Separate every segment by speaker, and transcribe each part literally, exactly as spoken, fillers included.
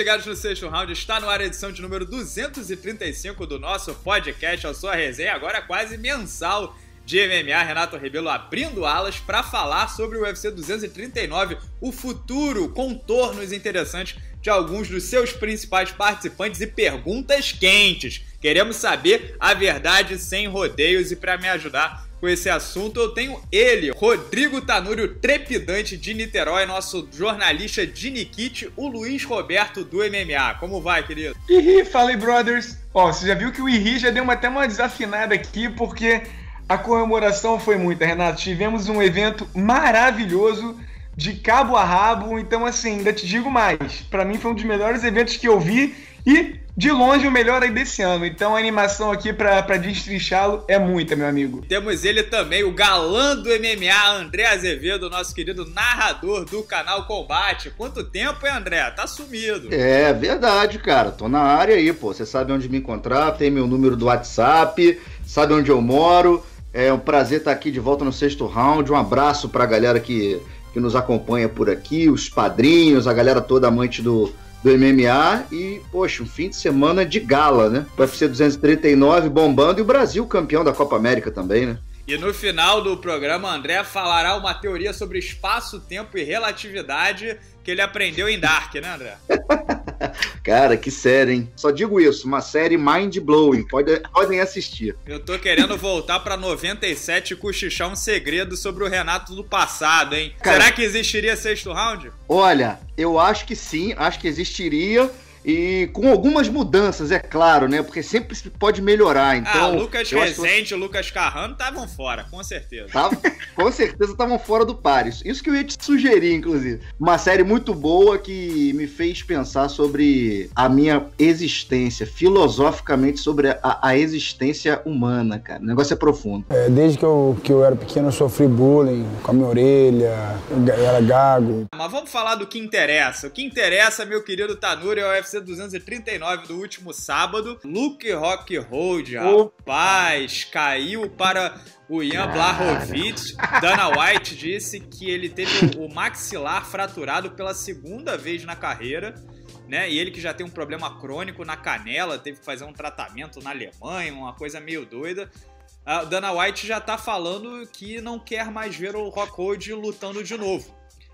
Speaker 1: ligados no Sexto Round, está no ar a edição de número duzentos e trinta e cinco do nosso podcast, a sua resenha agora quase mensal de M M A. Renato Rebelo abrindo alas para falar sobre o U F C duzentos e trinta e nove, o futuro, contornos interessantes de alguns dos seus principais participantes e perguntas quentes. Queremos saber a verdade sem rodeios, e para me ajudar com esse assunto eu tenho ele, Rodrigo Tanuri, o trepidante de Niterói, nosso jornalista de Nikit, o Luiz Roberto do M M A. Como vai, querido?
Speaker 2: Ih, fala aí, brothers. Ó, você já viu que o Iri já deu uma, até uma desafinada aqui, porque a comemoração foi muita, Renato. Tivemos um evento maravilhoso, de cabo a rabo, então assim, ainda te digo mais, pra mim foi um dos melhores eventos que eu vi e de longe o melhor aí desse ano, então a animação aqui pra, pra destrinchá-lo é muita, meu amigo.
Speaker 1: Temos ele também, o galã do M M A, André Azevedo, nosso querido narrador do canal Combate. Quanto tempo, hein, André? Tá sumido.
Speaker 3: É verdade, cara, tô na área aí, pô, você sabe onde me encontrar, tem meu número do WhatsApp, sabe onde eu moro, é um prazer estar aqui de volta no Sexto Round, um abraço pra galera que... que nos acompanha por aqui, os padrinhos, a galera toda amante do, do M M A e, poxa, um fim de semana de gala, né? O U F C duzentos e trinta e nove bombando e o Brasil campeão da Copa América também, né?
Speaker 1: E no final do programa, André falará uma teoria sobre espaço, tempo e relatividade que ele aprendeu em Dark, né, André?
Speaker 3: Cara, que série, hein? Só digo isso, uma série mind-blowing, Pode, podem assistir.
Speaker 1: Eu tô querendo voltar pra noventa e sete e cochichar um segredo sobre o Renato do passado, hein? Cara, será que existiria Sexto Round?
Speaker 3: Olha, eu acho que sim, acho que existiria. E com algumas mudanças, é claro, né? Porque sempre se pode melhorar. Então,
Speaker 1: ah, Lucas Rezende
Speaker 3: que...
Speaker 1: e Lucas Carrano estavam fora, com certeza.
Speaker 3: Tava, com certeza estavam fora do Paris. Isso que eu ia te sugerir, inclusive. Uma série muito boa que me fez pensar sobre a minha existência, filosoficamente sobre a, a existência humana, cara. O negócio é profundo.
Speaker 4: É, desde que eu, que eu era pequeno, eu sofri bullying com a minha orelha, eu era gago.
Speaker 1: Mas vamos falar do que interessa. O que interessa, meu querido Tanuri, é o U F C duzentos e trinta e nove do último sábado. Luke Rockhold, rapaz, caiu para o Jan Blachowicz. Dana White disse que ele teve o maxilar fraturado pela segunda vez na carreira, né? E ele que já tem um problema crônico na canela, teve que fazer um tratamento na Alemanha, uma coisa meio doida. A Dana White já tá falando que não quer mais ver o Rockhold lutando de novo.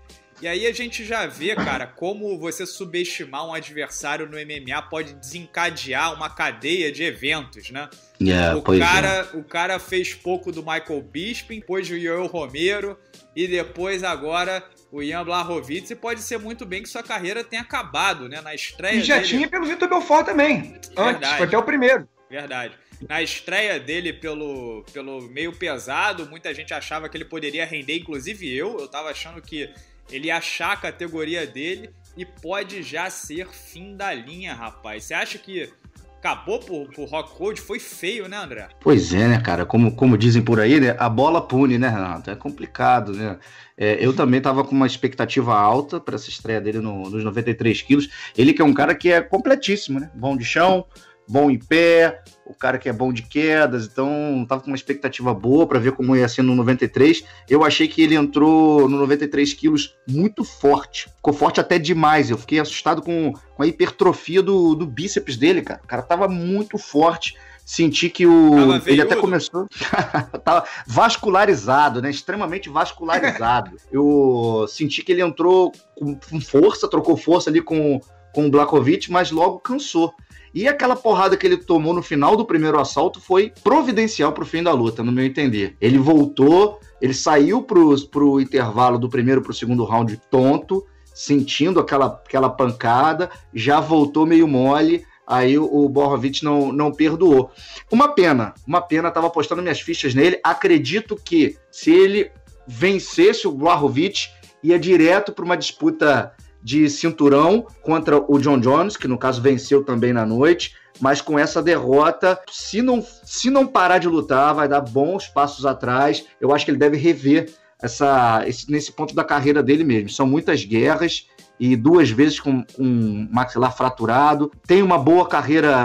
Speaker 1: E aí a gente já vê, cara, como você subestimar um adversário no M M A pode desencadear uma cadeia de eventos, né?
Speaker 3: Yeah,
Speaker 1: o, cara, é. o cara fez pouco do Michael Bisping, depois o Yoel Romero e depois agora o Jan Blachowicz, e pode ser muito bem que sua carreira tenha acabado, né? Na estreia
Speaker 2: E já
Speaker 1: dele...
Speaker 2: tinha pelo Vitor Belfort também,
Speaker 1: Verdade.
Speaker 2: Antes, foi até o primeiro.
Speaker 1: Verdade. Na estreia dele pelo, pelo meio pesado, muita gente achava que ele poderia render, inclusive eu, eu tava achando que ele ia achar a categoria dele e pode já ser fim da linha, rapaz. Você acha que acabou por, por Rockhold? Foi feio, né, André?
Speaker 3: Pois é, né, cara? Como, como dizem por aí, né? A bola pune, né, Renato? É complicado, né? É, eu também tava com uma expectativa alta para essa estreia dele no, nos noventa e três quilos. Ele que é um cara que é completíssimo, né? Bom de chão, bom em pé, o cara que é bom de quedas, então tava com uma expectativa boa para ver como ia ser no noventa e três. Eu achei que ele entrou no noventa e três quilos muito forte, ficou forte até demais. Eu fiquei assustado com, com a hipertrofia do, do bíceps dele, cara. O cara tava muito forte. Senti que o ele até começou tava vascularizado, né? Extremamente vascularizado. Eu senti que ele entrou com força, trocou força ali com, com o Blachowicz, mas logo cansou. E aquela porrada que ele tomou no final do primeiro assalto foi providencial pro fim da luta, no meu entender. Ele voltou, ele saiu pro, pro intervalo do primeiro pro segundo round tonto, sentindo aquela, aquela pancada, já voltou meio mole, aí o, o Blachowicz não, não perdoou. Uma pena, uma pena, tava apostando minhas fichas nele, acredito que se ele vencesse o Blachowicz, ia direto para uma disputa de cinturão contra o John Jones, que no caso venceu também na noite, mas com essa derrota, se não, se não parar de lutar, vai dar bons passos atrás. Eu acho que ele deve rever essa, esse, nesse ponto da carreira dele mesmo. São muitas guerras e duas vezes com, com maxilar fraturado. Tem uma boa carreira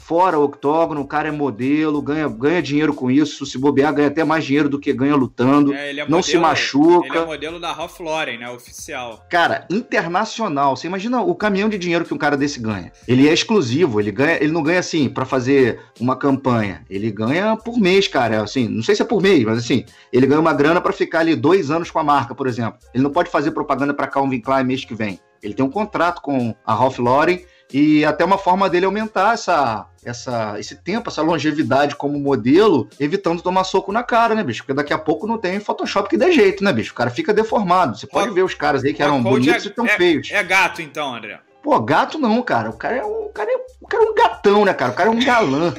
Speaker 3: fora o octógono, o cara é modelo, ganha, ganha dinheiro com isso, se bobear, ganha até mais dinheiro do que ganha lutando,
Speaker 1: é, ele é
Speaker 3: não
Speaker 1: modelo,
Speaker 3: se machuca.
Speaker 1: Ele é modelo da Ralph Lauren, né, oficial.
Speaker 3: Cara, internacional, você imagina o caminhão de dinheiro que um cara desse ganha. Ele é exclusivo, ele, ganha, ele não ganha assim pra fazer uma campanha, ele ganha por mês, cara, assim, não sei se é por mês, mas assim, ele ganha uma grana pra ficar ali dois anos com a marca, por exemplo. Ele não pode fazer propaganda pra Calvin Klein mês que vem. Ele tem um contrato com a Ralph Lauren e até uma forma dele aumentar essa, essa, esse tempo, essa longevidade como modelo, evitando tomar soco na cara, né, bicho? Porque daqui a pouco não tem Photoshop que dê jeito, né, bicho? O cara fica deformado. Você pode
Speaker 1: Rock,
Speaker 3: ver os caras aí que eram bonitos
Speaker 1: é,
Speaker 3: e tão
Speaker 1: é,
Speaker 3: feios.
Speaker 1: É gato, então, André.
Speaker 3: Pô, gato não, cara. O cara é um, o cara é, o cara é um gatão, né, cara? O cara é um galã.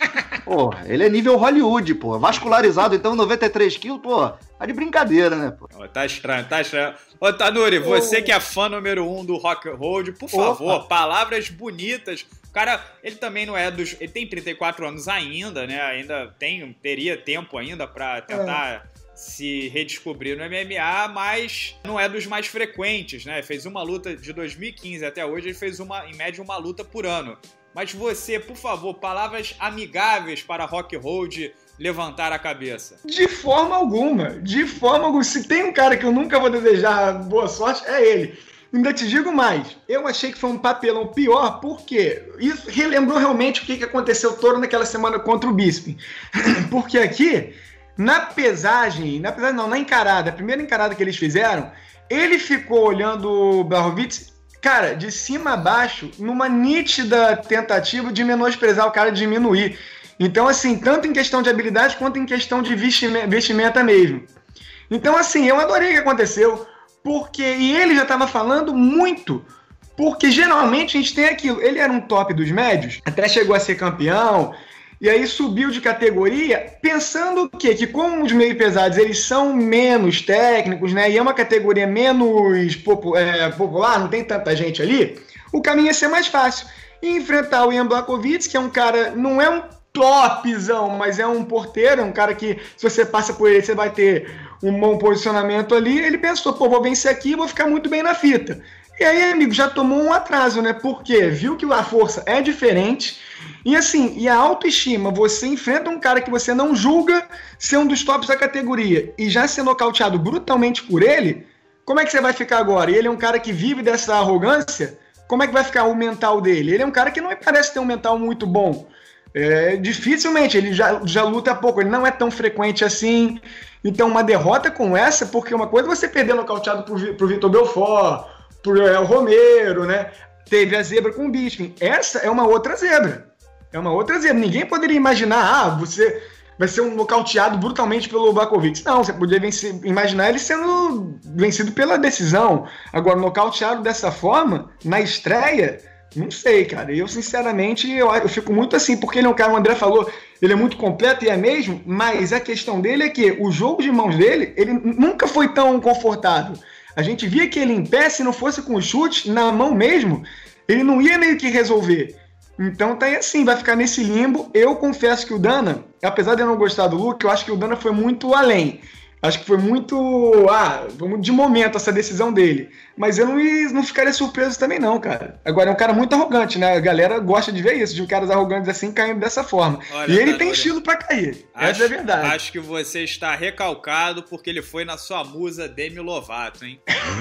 Speaker 3: Pô, ele é nível Hollywood, pô. Vascularizado, então, noventa e três quilos, pô. Tá de brincadeira, né, pô?
Speaker 1: Tá estranho, tá estranho. Ô, Tanuri, você que é fã número um do Rock Road, por favor, Opa. palavras bonitas. O cara, ele também não é dos... Ele tem trinta e quatro anos ainda, né? Ainda tem, teria tempo ainda pra tentar... É. se redescobrir no M M A, mas não é dos mais frequentes, né? Fez uma luta de dois mil e quinze até hoje, ele fez uma, em média uma luta por ano. Mas você, por favor, palavras amigáveis para Rock Road levantar a cabeça.
Speaker 2: De forma alguma, de forma alguma. Se tem um cara que eu nunca vou desejar boa sorte, é ele. Ainda te digo mais, eu achei que foi um papelão pior, porque isso relembrou realmente o que aconteceu todo naquela semana contra o Bisping. Porque aqui... Na pesagem, na pesagem não, na encarada, a primeira encarada que eles fizeram, ele ficou olhando o Blachowicz, cara, de cima a baixo, numa nítida tentativa de menosprezar o cara, de diminuir. Então, assim, tanto em questão de habilidade quanto em questão de vestimenta mesmo. Então, assim, eu adorei o que aconteceu, porque, e ele já estava falando muito, porque geralmente a gente tem aquilo, ele era um top dos médios, até chegou a ser campeão, e aí subiu de categoria, pensando o quê? Que como os meio pesados eles são menos técnicos, né? E é uma categoria menos popu é, popular, não tem tanta gente ali, o caminho ia ser mais fácil. E enfrentar o Ian Blachowicz, que é um cara, não é um topzão, mas é um porteiro, é um cara que, se você passa por ele, você vai ter um bom posicionamento ali. Ele pensou, pô, vou vencer aqui e vou ficar muito bem na fita. E aí, amigo, já tomou um atraso, né? Porque viu que a força é diferente. E assim, e a autoestima, você enfrenta um cara que você não julga ser um dos tops da categoria e já ser nocauteado brutalmente por ele, como é que você vai ficar agora? E ele é um cara que vive dessa arrogância, como é que vai ficar o mental dele? Ele é um cara que não parece ter um mental muito bom. É, dificilmente, ele já, já luta pouco, ele não é tão frequente assim. Então uma derrota com essa, porque uma coisa é você perder nocauteado pro, pro Vitor Belfort, pro El Romero, né? Teve a zebra com o Bisping. Essa é uma outra zebra. É uma outra zebra. Ninguém poderia imaginar, ah, você vai ser um nocauteado brutalmente pelo Blachowicz. Não, você poderia vencer, imaginar ele sendo vencido pela decisão. Agora, nocauteado dessa forma, na estreia, não sei, cara. Eu, sinceramente, eu, eu fico muito assim, porque ele é um cara, o André falou, ele é muito completo e é mesmo, mas a questão dele é que o jogo de mãos dele, ele nunca foi tão confortável. A gente via que ele em pé, se não fosse com o chute, na mão mesmo, ele não ia meio que resolver. Então tá aí assim, vai ficar nesse limbo. Eu confesso que o Dana, apesar de eu não gostar do Luke, eu acho que o Dana foi muito além. Acho que foi muito, ah, de momento essa decisão dele. Mas eu não, não ficaria surpreso também não, cara. Agora é um cara muito arrogante, né? A galera gosta de ver isso, de caras arrogantes assim caindo dessa forma. Olha, e ele tá, tem olha. estilo pra cair.
Speaker 1: Acho,
Speaker 2: essa é a verdade.
Speaker 1: Acho que você está recalcado porque ele foi na sua musa Demi Lovato, hein?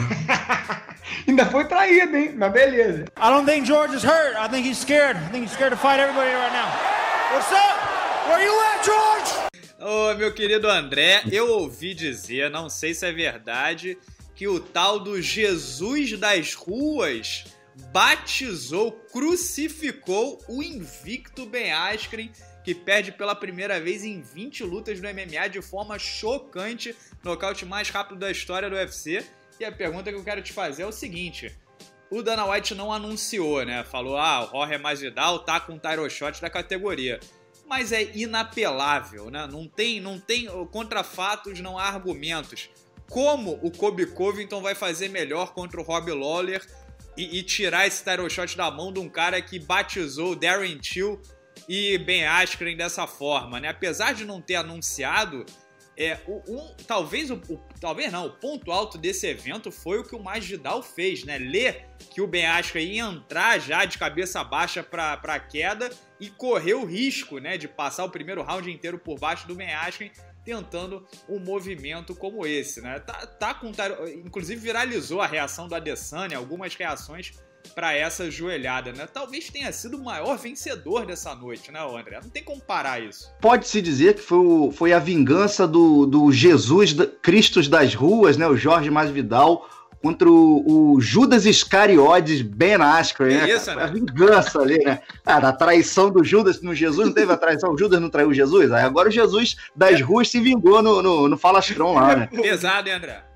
Speaker 2: Ainda foi traído, hein? Mas beleza.
Speaker 5: I don't think George is hurt. I think he's scared. I think he's scared to fight everybody right now. What's up? Where you at, George?
Speaker 1: Ô, oh, meu querido André, eu ouvi dizer, não sei se é verdade, que o tal do Jesus das ruas batizou, crucificou o invicto Ben Askren, que perde pela primeira vez em vinte lutas no M M A de forma chocante, nocaute mais rápido da história do U F C. E a pergunta que eu quero te fazer é o seguinte: o Dana White não anunciou, né? Falou, ah, o Jorge Masvidal tá com o title shot da categoria. Mas é inapelável, né? Não tem, não tem contra fatos, não há argumentos. Como o Colby Covington vai fazer melhor contra o Robbie Lawler e, e tirar esse title shot da mão de um cara que batizou Darren Till e Ben Askren dessa forma, né? Apesar de não ter anunciado, É, o, um, talvez, o, o, talvez não, o ponto alto desse evento foi o que o Masvidal fez, né? Ler que o Ben Askren ia entrar já de cabeça baixa para a queda e correr o risco, né, de passar o primeiro round inteiro por baixo do Ben Askren tentando um movimento como esse, né? Tá, tá com, inclusive viralizou a reação do Adesanya, algumas reações para essa joelhada, né? Talvez tenha sido o maior vencedor dessa noite, né, André? Não tem como parar isso.
Speaker 3: Pode-se dizer que foi, o, foi a vingança do, do Jesus da, Cristos das ruas, né? O Jorge Masvidal contra o, o Judas Iscariotes Ben Askren, né?
Speaker 1: Isso, né?
Speaker 3: A vingança ali, né? Ah, a traição do Judas no Jesus, não teve a traição? O Judas não traiu Jesus? Aí agora o Jesus das ruas se vingou no, no, no Falastrão lá, né?
Speaker 1: Pesado, hein, André?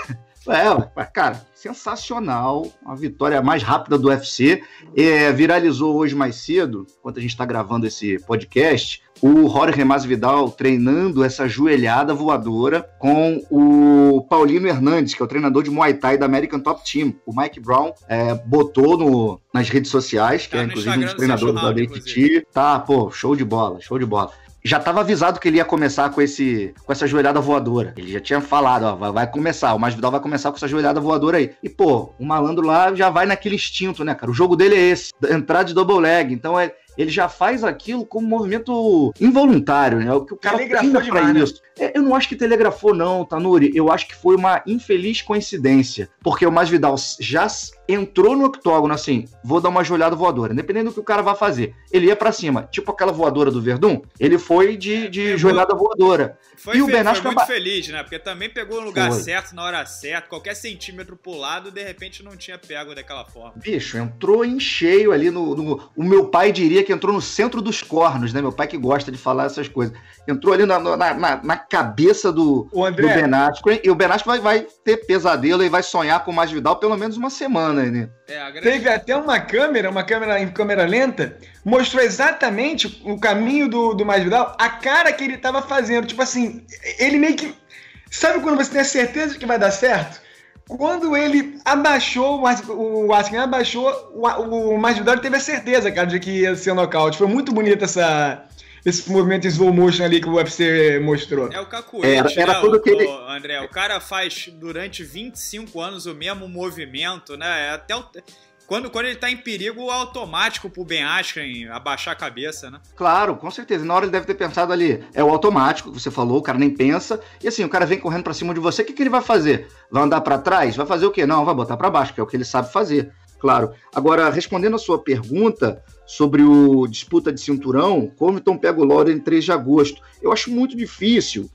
Speaker 3: É, cara, sensacional, a vitória mais rápida do U F C, é, viralizou hoje mais cedo, enquanto a gente está gravando esse podcast, o Jorge Masvidal treinando essa joelhada voadora com o Paulino Hernandes, que é o treinador de Muay Thai da American Top Team. O Mike Brown é, botou no, nas redes sociais, que tá, é inclusive um dos treinadores da D T. Tá, pô, show de bola, show de bola. Já estava avisado que ele ia começar com, esse, com essa joelhada voadora. Ele já tinha falado, ó, vai, vai começar, o Masvidal vai começar com essa joelhada voadora aí. E, pô, o malandro lá já vai naquele instinto, né, cara? O jogo dele é esse, entrar de double leg. Então, é, ele já faz aquilo como movimento involuntário, né? O que o cara treina pra isso. É, eu não acho que telegrafou, não, Tanuri. Eu acho que foi uma infeliz coincidência. Porque o Masvidal já entrou no octógono assim, vou dar uma joelhada voadora. Independente do que o cara vai fazer. Ele ia pra cima. Tipo aquela voadora do Verdun. Ele foi de, de é, joelhada voadora.
Speaker 1: Foi, e o Ben Askren foi muito feliz, né? Porque também pegou no lugar foi. certo, na hora certa. Qualquer centímetro pro lado, de repente não tinha pego daquela forma.
Speaker 3: Bicho, entrou em cheio ali no... no o meu pai diria que entrou no centro dos cornos, né? Meu pai que gosta de falar essas coisas. Entrou ali na, na, na, na cabeça do, do Ben Askren. E o Ben Askren vai, vai ter pesadelo e vai sonhar com o Masvidal pelo menos uma semana, né?
Speaker 2: É, grande... Teve até uma câmera, uma câmera em câmera lenta, mostrou exatamente o caminho do, do Masvidal, a cara que ele tava fazendo. Tipo assim, ele meio que... Sabe quando você tem a certeza de que vai dar certo? Quando ele abaixou, o Askren abaixou, o, o Masvidal teve a certeza, cara, de que ia ser um nocaute. Foi muito bonito essa... esse movimento em slow motion ali que o U F C mostrou.
Speaker 1: É o cacuete, era, era né, tudo o, que ele... o, André? O cara faz durante vinte e cinco anos o mesmo movimento, né? Até o... Quando, quando ele tá em perigo, é automático pro Ben Askren abaixar a cabeça, né?
Speaker 3: Claro, com certeza. Na hora ele deve ter pensado ali, é o automático que você falou, o cara nem pensa. E assim, o cara vem correndo pra cima de você, o que, que ele vai fazer? Vai andar pra trás? Vai fazer o quê? Não, vai botar pra baixo, que é o que ele sabe fazer. Claro. Agora, respondendo a sua pergunta sobre o disputa de cinturão, Covington pega o Lawler em três de agosto. Eu acho muito difícil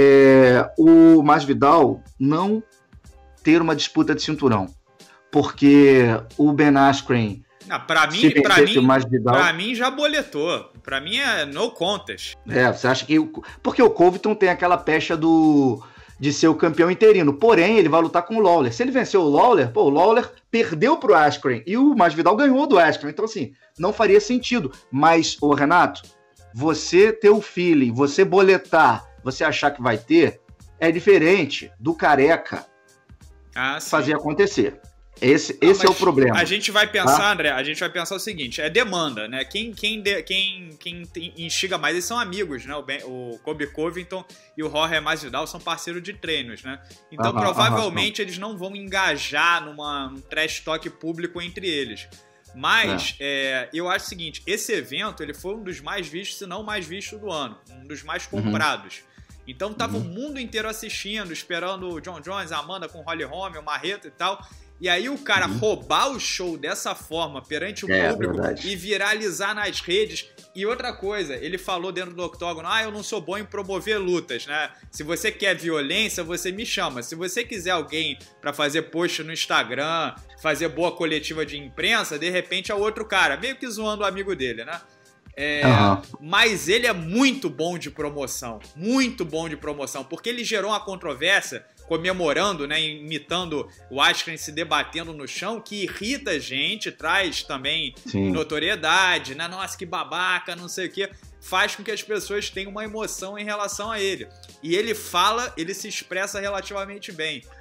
Speaker 3: é, o Masvidal não ter uma disputa de cinturão. Porque o Ben Askren...
Speaker 1: Ah, pra mim, pra mim, Masvidal, pra mim já boletou. Pra mim é no contest.
Speaker 3: É, você acha que... Porque o Covington tem aquela pecha do... de ser o campeão interino. Porém, ele vai lutar com o Lawler. Se ele vencer o Lawler, pô, o Lawler perdeu pro Askren e o Masvidal ganhou do Askren. Então, assim, não faria sentido. Mas, ô Renato, você ter o feeling, você boletar, você achar que vai ter, é diferente do careca
Speaker 1: ah,
Speaker 3: fazer acontecer. Esse, não, esse é o problema.
Speaker 1: A gente vai pensar, tá? André, a gente vai pensar o seguinte, é demanda, né? Quem, quem, de, quem, quem instiga mais, eles são amigos, né? O, ben, o Colby Covington e o Jorge Masvidal são parceiros de treinos, né? Então, aham, provavelmente, aham, eles não vão engajar numa, num trash talk público entre eles. Mas, é. É, eu acho o seguinte, esse evento, ele foi um dos mais vistos, se não o mais visto do ano. Um dos mais comprados. Uhum. Então, tava uhum. o mundo inteiro assistindo, esperando o John Jones, a Amanda com o Holly Holm, o Marreta e tal... E aí o cara uhum. roubar o show dessa forma perante o é, público verdade. E viralizar nas redes. E outra coisa, ele falou dentro do octógono, ah, eu não sou bom em promover lutas, né? Se você quer violência, você me chama. Se você quiser alguém pra fazer post no Instagram, fazer boa coletiva de imprensa, de repente é outro cara, meio que zoando o amigo dele, né? É, uhum. Mas ele é muito bom de promoção, muito bom de promoção, porque ele gerou uma controvérsia comemorando, né, imitando o Askren se debatendo no chão, que irrita a gente, traz também Sim. notoriedade, né, nossa, que babaca, não sei o quê, faz com que as pessoas tenham uma emoção em relação a ele. E ele fala, ele se expressa relativamente bem.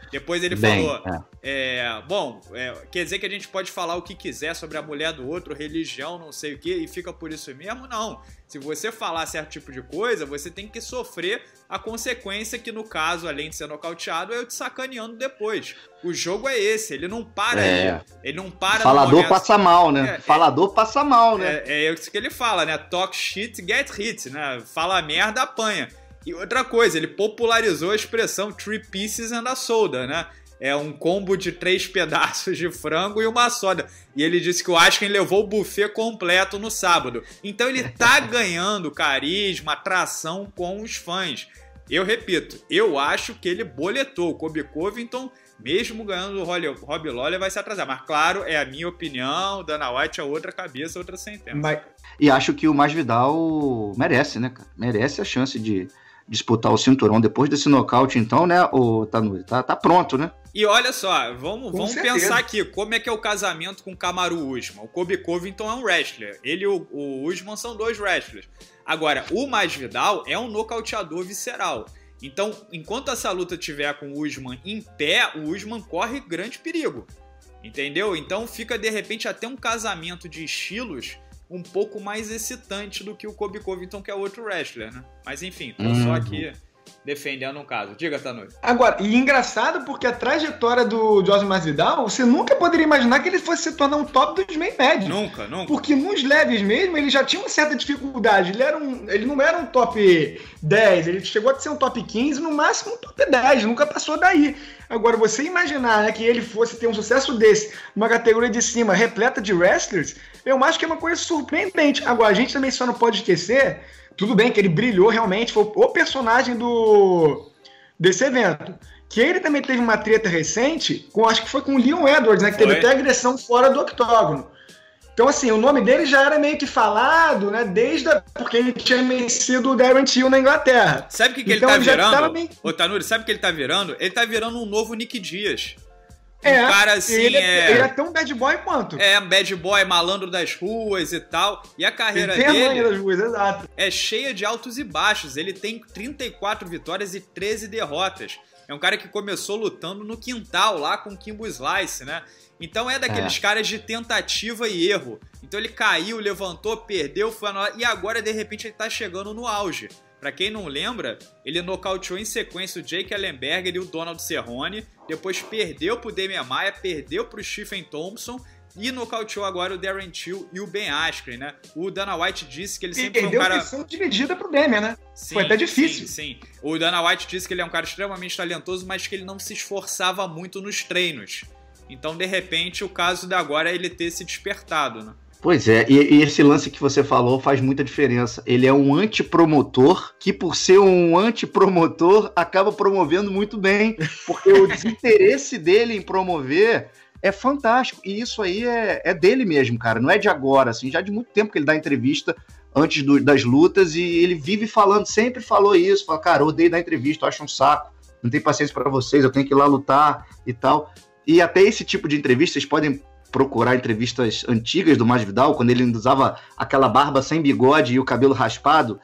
Speaker 1: Depois ele
Speaker 3: Bem,
Speaker 1: falou,
Speaker 3: é.
Speaker 1: É, bom, é, quer dizer que a gente pode falar o que quiser sobre a mulher do outro, religião, não sei o que, e fica por isso mesmo? Não. Se você falar certo tipo de coisa, você tem que sofrer a consequência que, no caso, além de ser nocauteado, é eu te sacaneando depois. O jogo é esse, ele não para
Speaker 3: É.
Speaker 1: aí. Ele não para
Speaker 3: Falador
Speaker 1: no momento...
Speaker 3: passa mal, né?
Speaker 1: É,
Speaker 3: Falador passa mal, né?
Speaker 1: É, é isso que ele fala, né? Talk shit, get hit, né? Fala merda, apanha. E outra coisa, ele popularizou a expressão three pieces and a soda, né? É um combo de três pedaços de frango e uma soda. E ele disse que o Askren levou o buffet completo no sábado. Então ele tá ganhando carisma, atração com os fãs. Eu repito, eu acho que ele boletou. O Colby Covington, mesmo ganhando o Robbie Lawler, vai se atrasar. Mas claro, é a minha opinião. Dana White é outra cabeça, outra sentença.
Speaker 2: Mas...
Speaker 3: E acho que o Masvidal merece, né, cara? Merece a chance de disputar o cinturão depois desse nocaute, então, né, o Tanuri? Tá, tá pronto, né?
Speaker 1: E olha só, vamos, vamos
Speaker 2: certeza.
Speaker 1: pensar aqui, como é que é o casamento com o Kamaru Usman? O Colby Covington é um wrestler, ele e o, o Usman são dois wrestlers. Agora, o Masvidal é um nocauteador visceral. Então, enquanto essa luta tiver com o Usman em pé, o Usman corre grande perigo. Entendeu? Então fica, de repente, até um casamento de estilos um pouco mais excitante do que o Colby Covington, que é outro wrestler, né? Mas enfim, tô
Speaker 3: uhum.
Speaker 1: só aqui defendendo um caso. Diga, Tanuri.
Speaker 2: Agora, e engraçado porque a trajetória do José Masvidal, você nunca poderia imaginar que ele fosse se tornar um top dos meio médios.
Speaker 1: Nunca, nunca.
Speaker 2: Porque nos leves mesmo, ele já tinha uma certa dificuldade. Ele, era um, ele não era um top dez, ele chegou a ser um top quinze, no máximo um top dez, nunca passou daí. Agora, você imaginar, né, que ele fosse ter um sucesso desse, numa categoria de cima, repleta de wrestlers, eu acho que é uma coisa surpreendente. Agora, a gente também só não pode esquecer, tudo bem que ele brilhou realmente, foi o personagem do, desse evento. Que ele também teve uma treta recente, com, acho que foi com o Leon Edwards, né, que
Speaker 1: foi.
Speaker 2: teve até agressão fora do octógono. Então, assim, o nome dele já era meio que falado, né, desde a, porque ele tinha vencido o Darren Till na Inglaterra.
Speaker 1: Sabe o que, que
Speaker 2: então,
Speaker 1: ele tá
Speaker 2: ele
Speaker 1: virando?
Speaker 2: Bem...
Speaker 1: Ô, Tanuri, sabe o que ele tá virando? Ele tá virando um novo Nick Diaz. Um
Speaker 2: é,
Speaker 1: cara assim,
Speaker 2: ele é,
Speaker 1: é...
Speaker 2: ele é tão bad boy quanto.
Speaker 1: É, bad boy, malandro das ruas e tal. E a carreira
Speaker 2: ele tem
Speaker 1: dele
Speaker 2: a manha das ruas, exato.
Speaker 1: É cheia de altos e baixos. Ele tem trinta e quatro vitórias e treze derrotas. É um cara que começou lutando no quintal, lá com o Kimbo Slice, né? Então é daqueles é. caras de tentativa e erro. Então ele caiu, levantou, perdeu, foi anulado, e agora de repente ele tá chegando no auge. Pra quem não lembra, ele nocauteou em sequência o Jake Ellenberger e o Donald Cerrone, depois perdeu pro Demian Maia, perdeu pro Stephen Thompson e nocauteou agora o Darren Till e o Ben Askren, né? O Dana White disse que ele sempre
Speaker 2: e
Speaker 1: foi um cara...
Speaker 2: perdeu dividida pro Demian, né?
Speaker 1: Sim,
Speaker 2: foi até difícil.
Speaker 1: Sim, sim. O Dana White disse que ele é um cara extremamente talentoso, mas que ele não se esforçava muito nos treinos. Então, de repente, o caso de agora é ele ter se despertado, né?
Speaker 3: Pois é, e, e esse lance que você falou faz muita diferença. Ele é um antipromotor que, por ser um antipromotor, acaba promovendo muito bem, porque o desinteresse dele em promover é fantástico. E isso aí é, é dele mesmo, cara, não é de agora, assim, já de muito tempo que ele dá entrevista antes do, das lutas, e ele vive falando, sempre falou isso, fala, cara, eu odeio dar entrevista, eu acho um saco, não tenho paciência pra vocês, eu tenho que ir lá lutar e tal. E até esse tipo de entrevista, vocês podem procurar entrevistas antigas do Masvidal, quando ele usava aquela barba sem bigode e o cabelo raspado,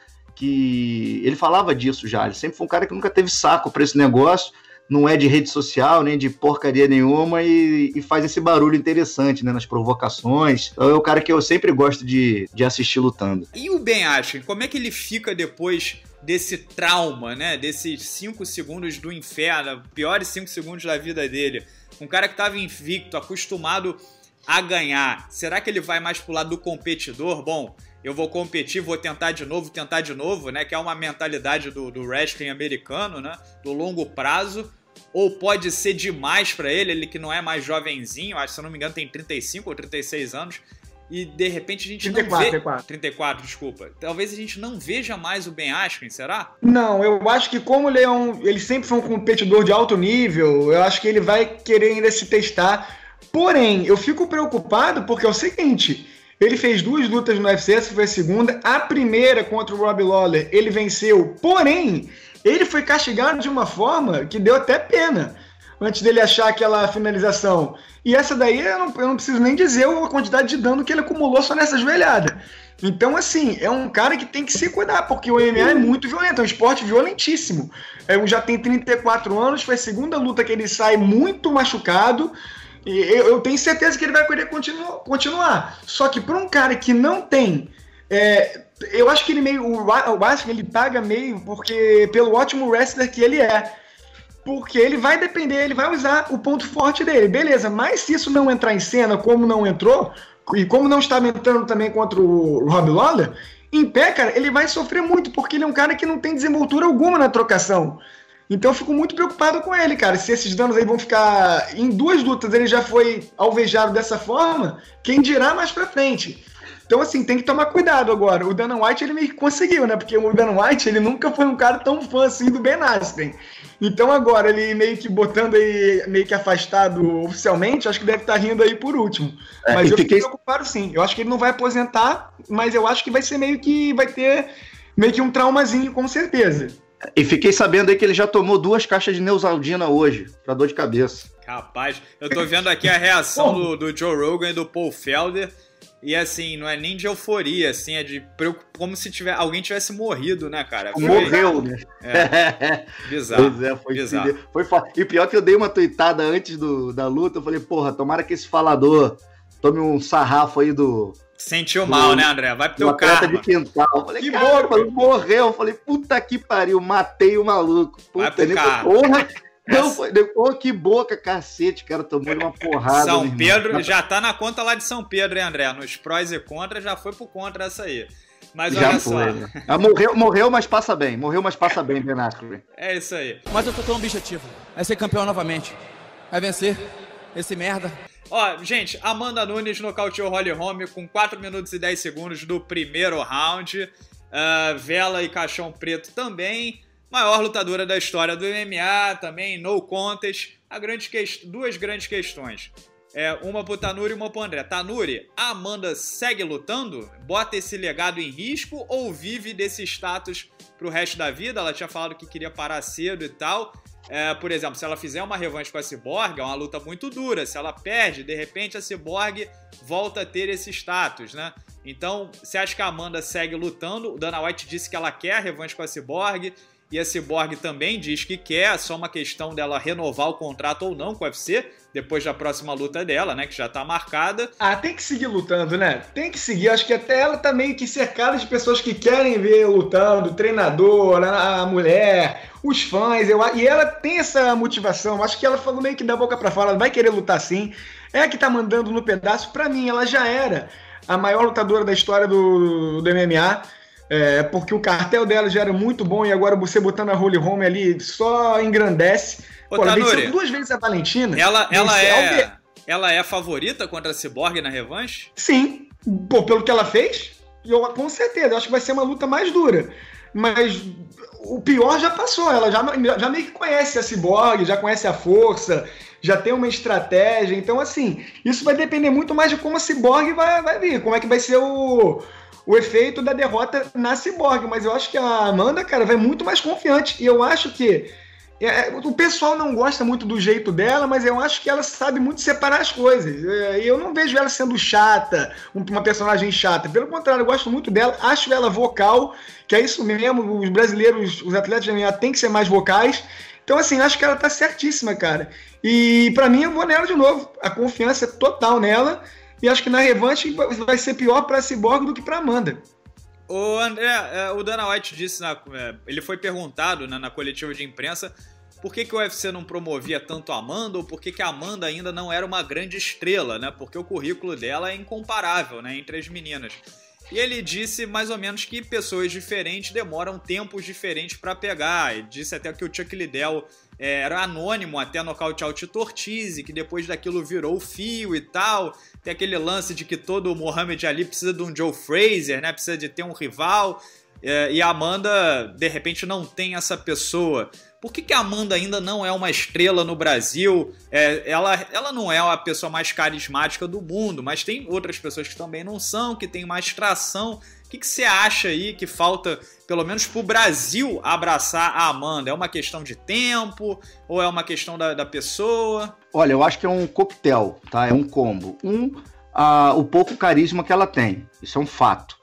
Speaker 3: que ele falava disso já. Ele sempre foi um cara que nunca teve saco para esse negócio, não é de rede social, nem de porcaria nenhuma, e, e faz esse barulho interessante, né, nas provocações. Então é o cara que eu sempre gosto de, de assistir lutando.
Speaker 1: E o Ben Askren, como é que ele fica depois desse trauma, né, desses cinco segundos do inferno, piores cinco segundos da vida dele? Um cara que estava invicto, acostumado a ganhar. Será que ele vai mais pro lado do competidor? Bom, eu vou competir, vou tentar de novo, tentar de novo, né? Que é uma mentalidade do, do wrestling americano, né? Do longo prazo. Ou pode ser demais para ele, ele que não é mais jovenzinho, acho que se eu não me engano tem trinta e cinco ou trinta e seis anos. E de repente a gente
Speaker 2: trinta e quatro,
Speaker 1: não vê...
Speaker 2: trinta e quatro.
Speaker 1: trinta e quatro, desculpa. Talvez a gente não veja mais o Ben Askren, será?
Speaker 2: Não, eu acho que como ele, é um, ele sempre foi um competidor de alto nível, eu acho que ele vai querer ainda se testar. Porém, eu fico preocupado porque é o seguinte, ele fez duas lutas no U F C, essa foi a segunda, a primeira contra o Robbie Lawler ele venceu, porém, ele foi castigado de uma forma que deu até pena, antes dele achar aquela finalização. E essa daí eu não, eu não preciso nem dizer a quantidade de dano que ele acumulou só nessa joelhada. Então, assim, é um cara que tem que se cuidar, porque o M M A é muito violento, é um esporte violentíssimo. É, já tem trinta e quatro anos, foi a segunda luta que ele sai muito machucado, e eu, eu tenho certeza que ele vai querer continu, continuar. Só que para um cara que não tem... É, eu acho que ele meio... O, o acho que ele paga meio porque, pelo ótimo wrestler que ele é. Porque ele vai depender, ele vai usar o ponto forte dele, beleza. Mas se isso não entrar em cena, como não entrou... E como não estava entrando também contra o Rob Lawler, em pé, cara, ele vai sofrer muito, porque ele é um cara que não tem desenvoltura alguma na trocação. Então eu fico muito preocupado com ele, cara. Se esses danos aí vão ficar... Em duas lutas ele já foi alvejado dessa forma, quem dirá mais pra frente. Então, assim, tem que tomar cuidado agora. O Dana White, ele meio que conseguiu, né? Porque o Dana White, ele nunca foi um cara tão fã assim do Ben Askren. Então, agora, ele meio que botando aí, meio que afastado oficialmente, acho que deve estar rindo aí por último. É, mas eu fiquei preocupado, sim. Eu acho que ele não vai aposentar, mas eu acho que vai ser meio que... Vai ter meio que um traumazinho, com certeza.
Speaker 3: E fiquei sabendo aí que ele já tomou duas caixas de Neosaldina hoje, pra dor de cabeça.
Speaker 1: Rapaz, eu tô vendo aqui a reação do, do Joe Rogan e do Paul Felder. E assim, não é nem de euforia, assim, é de como se tiver, alguém tivesse morrido, né, cara?
Speaker 3: Foi... Morreu, né?
Speaker 1: É. Bizarro.
Speaker 3: Pois é, foi
Speaker 1: bizarro.
Speaker 3: Foi foda. E pior que eu dei uma tuitada antes do, da luta, eu falei, porra, tomara que esse falador tome um sarrafo aí do...
Speaker 1: Sentiu mal, do, né, André? Vai pro teu karma.
Speaker 3: De quintal. Eu falei, que cara, bom, morreu. Eu falei, puta que pariu, matei o maluco. Puta,
Speaker 1: vai pro karma.
Speaker 3: Porra. Não, foi, oh, que boca, cacete, cara, tomou uma porrada.
Speaker 1: São Pedro, já tá na conta lá de São Pedro, hein, André? Nos prós e contras, já foi pro contra essa aí. Mas
Speaker 3: já
Speaker 1: olha
Speaker 3: foi,
Speaker 1: só.
Speaker 3: Né? Ah, morreu, morreu, mas passa bem. Morreu, mas passa bem, Ben Askren.
Speaker 1: É isso aí.
Speaker 6: Mas eu tô tão objetivo. É ser campeão novamente. É vencer esse merda.
Speaker 1: Ó, gente, Amanda Nunes nocauteou Holly Holm com quatro minutos e dez segundos do primeiro round. Uh, Vela e Caixão Preto também. Maior lutadora da história do M M A, também no contest. A grande que... Duas grandes questões. É, uma pro Tanuri e uma pro André. Tanuri, a Amanda segue lutando? Bota esse legado em risco ou vive desse status pro resto da vida? Ela tinha falado que queria parar cedo e tal. É, por exemplo, se ela fizer uma revanche com a Cyborg, é uma luta muito dura. Se ela perde, de repente a Cyborg volta a ter esse status, né? Então, você acha que a Amanda segue lutando? O Dana White disse que ela quer a revanche com a Cyborg. E a Cyborg também diz que quer, é só uma questão dela renovar o contrato ou não com o U F C, depois da próxima luta dela, né, que já tá marcada.
Speaker 2: Ah, tem que seguir lutando, né? Tem que seguir, acho que até ela tá meio que cercada de pessoas que querem ver lutando, o treinador, a mulher, os fãs, eu, e ela tem essa motivação, acho que ela falou meio que da boca pra fora, ela vai querer lutar sim, é a que tá mandando no pedaço, pra mim, ela já era a maior lutadora da história do, do M M A, É, porque o cartel dela já era muito bom e agora você botando a Holly Holm ali só engrandece.
Speaker 1: Ô,
Speaker 2: Pô, ela
Speaker 1: Tanuri,
Speaker 2: venceu duas vezes a Valentina.
Speaker 1: Ela, ela, é, ela é a favorita contra a Cyborg na revanche?
Speaker 2: Sim. Pô, pelo que ela fez, eu, com certeza. Eu acho que vai ser uma luta mais dura. Mas o pior já passou. Ela já, já meio que conhece a Cyborg, já conhece a força, já tem uma estratégia. Então, assim, isso vai depender muito mais de como a Cyborg vai, vai vir. Como é que vai ser o... o efeito da derrota na Cyborg, mas eu acho que a Amanda, cara, vai muito mais confiante, e eu acho que é, o pessoal não gosta muito do jeito dela, mas eu acho que ela sabe muito separar as coisas, é, e eu não vejo ela sendo chata, uma personagem chata, pelo contrário, eu gosto muito dela, acho ela vocal, que é isso mesmo, os brasileiros, os atletas de M M A têm que ser mais vocais, então assim, acho que ela tá certíssima, cara, e pra mim eu vou nela de novo, a confiança é total nela. E acho que na revanche vai ser pior para a Cyborg do que para Amanda.
Speaker 1: O André, o Dana White disse, na, ele foi perguntado, né, na coletiva de imprensa por que, que o U F C não promovia tanto a Amanda ou por que, que a Amanda ainda não era uma grande estrela, né? Porque o currículo dela é incomparável, né, entre as meninas. E ele disse mais ou menos que pessoas diferentes demoram tempos diferentes para pegar. Ele disse até que o Chuck Liddell é, era anônimo até nocautear o Tito Ortiz, que depois daquilo virou fio e tal. Tem aquele lance de que todo Muhammad Ali precisa de um Joe Frazier, né? Precisa de ter um rival. É, e a Amanda, de repente, não tem essa pessoa. Por que, que a Amanda ainda não é uma estrela no Brasil? É, ela, ela não é a pessoa mais carismática do mundo, mas tem outras pessoas que também não são, que tem mais tração. O que, que você acha aí que falta, pelo menos pro Brasil, abraçar a Amanda? É uma questão de tempo ou é uma questão da, da pessoa?
Speaker 3: Olha, eu acho que é um coquetel, tá? É um combo. Um, a, o pouco carisma que ela tem, isso é um fato.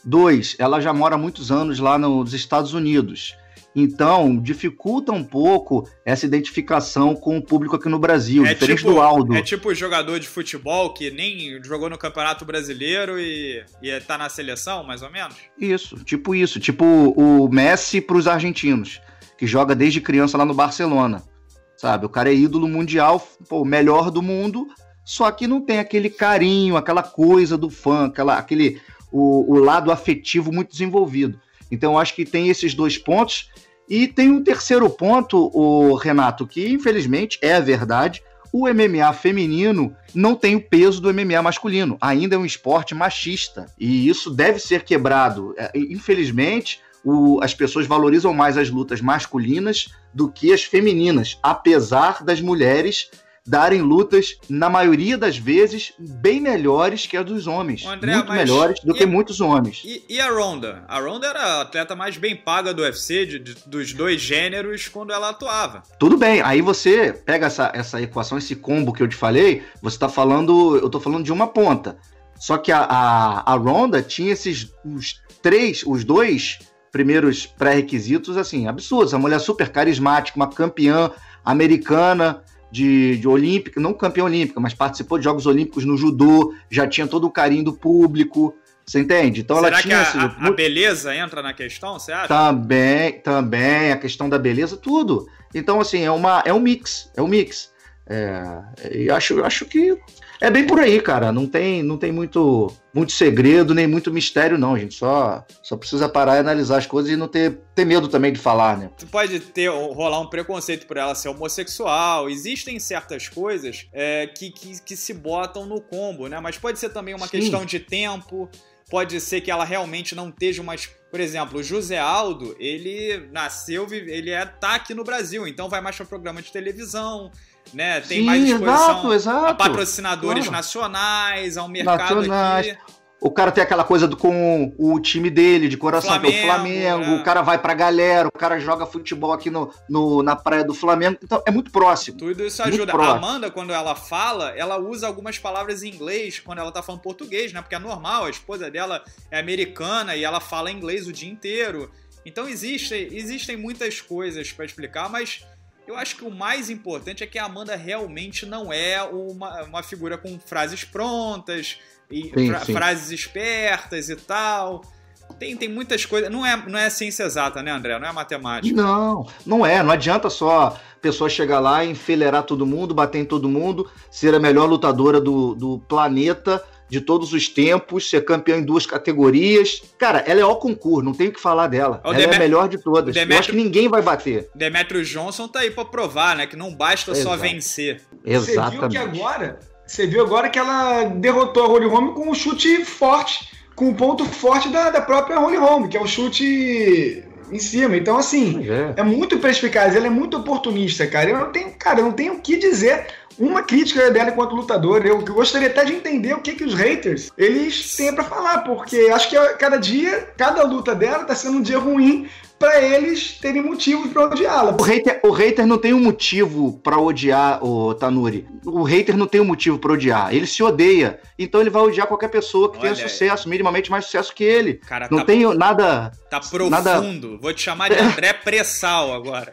Speaker 3: Dois, ela já mora há muitos anos lá nos Estados Unidos. Então, dificulta um pouco essa identificação com o público aqui no Brasil,
Speaker 1: é
Speaker 3: diferente
Speaker 1: tipo,
Speaker 3: do Aldo.
Speaker 1: É tipo jogador de futebol que nem jogou no Campeonato Brasileiro e, e tá na seleção, mais ou menos?
Speaker 3: Isso, tipo isso. Tipo o Messi pros argentinos, que joga desde criança lá no Barcelona. Sabe, o cara é ídolo mundial, pô, melhor do mundo, só que não tem aquele carinho, aquela coisa do fã, aquela, aquele, o, o lado afetivo muito desenvolvido. Então, eu acho que tem esses dois pontos. E tem um terceiro ponto, o Renato, que infelizmente é a verdade, o M M A feminino não tem o peso do M M A masculino. Ainda é um esporte machista. E isso deve ser quebrado. Infelizmente, o, as pessoas valorizam mais as lutas masculinas do que as femininas, apesar das mulheres darem lutas, na maioria das vezes, bem melhores que as dos homens. André, muito melhores do que a, muitos homens.
Speaker 1: E, e a Ronda? A Ronda era a atleta mais bem paga do U F C, de, de, dos dois gêneros, quando ela atuava.
Speaker 3: Tudo bem, aí você pega essa, essa equação, esse combo que eu te falei, você tá falando, eu tô falando de uma ponta. Só que a, a, a Ronda tinha esses os três, os dois primeiros pré-requisitos, assim, absurdos. A mulher super carismática, uma campeã americana, De, de olímpica, não campeã olímpica, mas participou de Jogos Olímpicos no judô, já tinha todo o carinho do público, você entende? Então
Speaker 1: Será
Speaker 3: ela tinha
Speaker 1: que a,
Speaker 3: esse,
Speaker 1: a, a beleza entra na questão, você acha?
Speaker 3: Também, também, a questão da beleza, tudo. Então, assim, é, uma, é um mix, é um mix. É, e acho, acho que é bem por aí, cara. Não tem, não tem muito, muito segredo, nem muito mistério, não, gente. Só, só precisa parar e analisar as coisas e não ter, ter medo também de falar, né?
Speaker 1: Tu pode ter, rolar um preconceito por ela ser homossexual. Existem certas coisas é, que, que, que se botam no combo, né? Mas pode ser também uma Sim. questão de tempo. Pode ser que ela realmente não esteja uma... Por exemplo, o José Aldo, ele nasceu, ele é, tá aqui no Brasil, então vai mais para programa de televisão, né? Tem
Speaker 3: Sim,
Speaker 1: mais exposição
Speaker 3: exato, exato.
Speaker 1: a patrocinadores
Speaker 3: claro.
Speaker 1: nacionais, ao mercado
Speaker 3: Nacionais.
Speaker 1: aqui.
Speaker 3: O cara tem aquela coisa do, com o time dele, de coração, Flamengo, que é o Flamengo, é. O cara vai pra galera, o cara joga futebol aqui no, no, na praia do Flamengo, então é muito próximo.
Speaker 1: Tudo isso ajuda. A Amanda, quando ela fala, ela usa algumas palavras em inglês quando ela tá falando português, né? Porque é normal, a esposa dela é americana e ela fala inglês o dia inteiro. Então existem, existem muitas coisas pra explicar, mas... Eu acho que o mais importante é que a Amanda realmente não é uma, uma figura com frases prontas, e
Speaker 3: sim,
Speaker 1: fra
Speaker 3: sim.
Speaker 1: frases espertas e tal. Tem, tem muitas coisas. Não é, não é ciência exata, né, André? Não é matemática.
Speaker 3: Não, não é. Não adianta só a pessoa chegar lá e enfileirar todo mundo, bater em todo mundo, ser a melhor lutadora do, do planeta de todos os tempos, ser campeã em duas categorias. Cara, ela é ao concurso, não tem o que falar dela.
Speaker 1: O
Speaker 3: ela
Speaker 1: Demet...
Speaker 3: é a melhor de todas.
Speaker 1: Demetrio...
Speaker 3: Eu acho que ninguém vai bater.
Speaker 1: Demetrio Johnson tá aí pra provar, né? Que não basta Exato. só vencer.
Speaker 3: Exatamente.
Speaker 2: Você viu que agora, você viu agora que ela derrotou a Holly Holm com um chute forte, com um ponto forte da, da própria Holly Holm, que é o chute em cima. Então, assim, é. é muito perspicaz, ela é muito oportunista, cara. Eu não tenho, cara, eu não tenho o que dizer. Uma crítica dela enquanto lutadora, eu gostaria até de entender o que, que os haters eles têm pra falar, porque acho que cada dia, cada luta dela tá sendo um dia ruim pra eles terem motivos pra odiá-la.
Speaker 3: O hater, o hater não tem um motivo pra odiar o Tanuri. O hater não tem um motivo pra odiar. Ele se odeia. Então ele vai odiar qualquer pessoa que Olha, tenha sucesso, minimamente mais sucesso que ele.
Speaker 1: Cara,
Speaker 3: não
Speaker 1: tá,
Speaker 3: tem nada...
Speaker 1: Tá profundo.
Speaker 3: Nada...
Speaker 1: Vou te chamar de André Pressal agora.